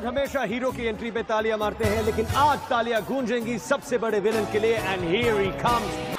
हमेशा हीरो की एंट्री पे तालियां मारते हैं, लेकिन आज तालियां गूंजेंगी सबसे बड़े विलन के लिए। And here he comes